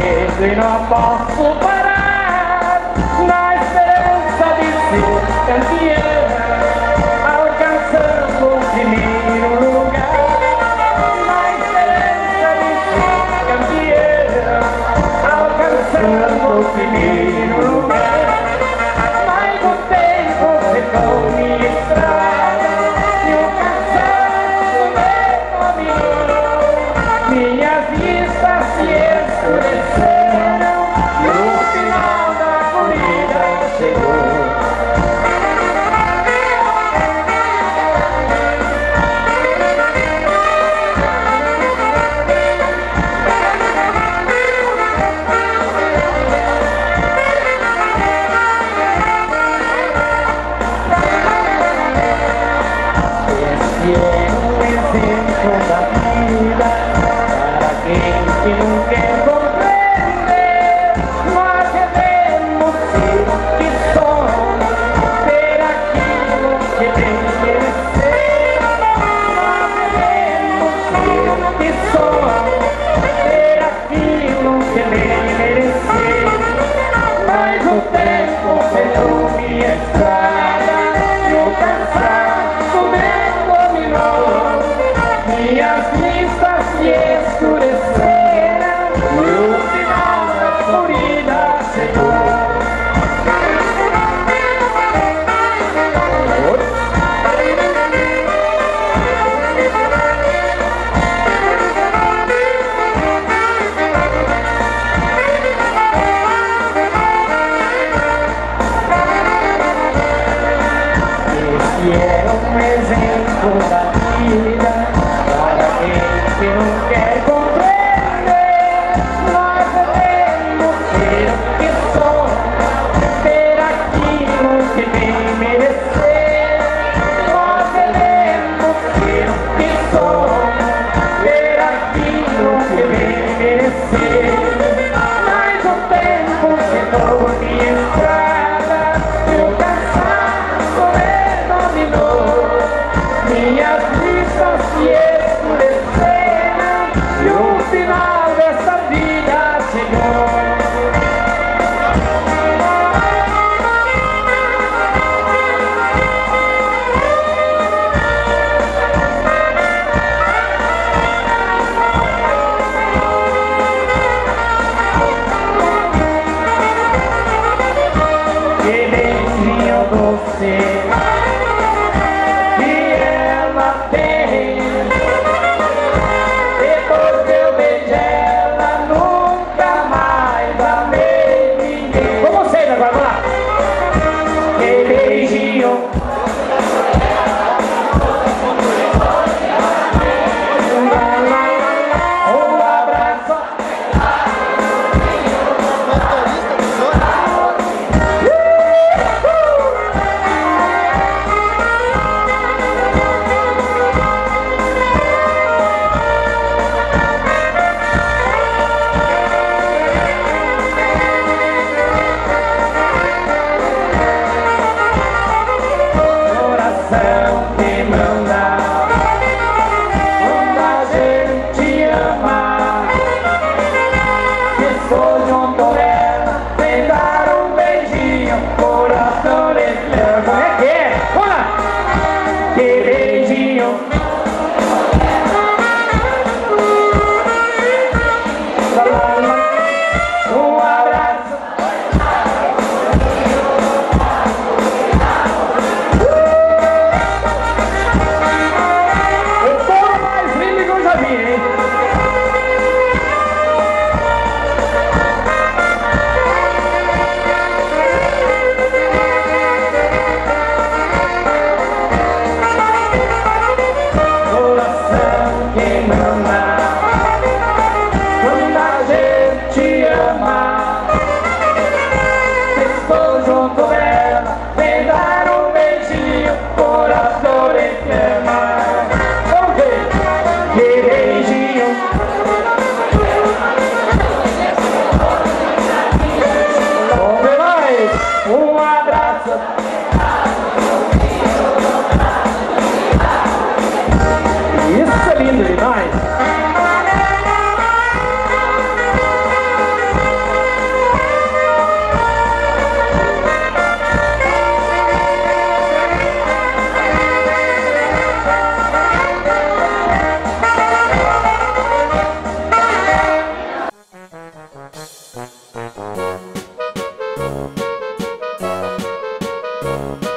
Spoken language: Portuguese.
medo e não posso parar, na esperança de ser campeão, alcançando o primeiro lugar. Na esperança de ser campeão, alcançando o primeiro lugar. Mas o tempo secou minha estrada e o cansaço me dominou. Minhas vistas se escureceram e o final da corrida chegou. Esse é um exemplo da vida para quem que não quer compreender. Nós devemos ser que somos, ter aquilo que bem merecer. Nós devemos ser que somos, ter aquilo que bem merecer. Mas o tempo pegou minha estrada e o cansaço me dominou. Minhas vistas se escureceram e o final da corrida chegou. Música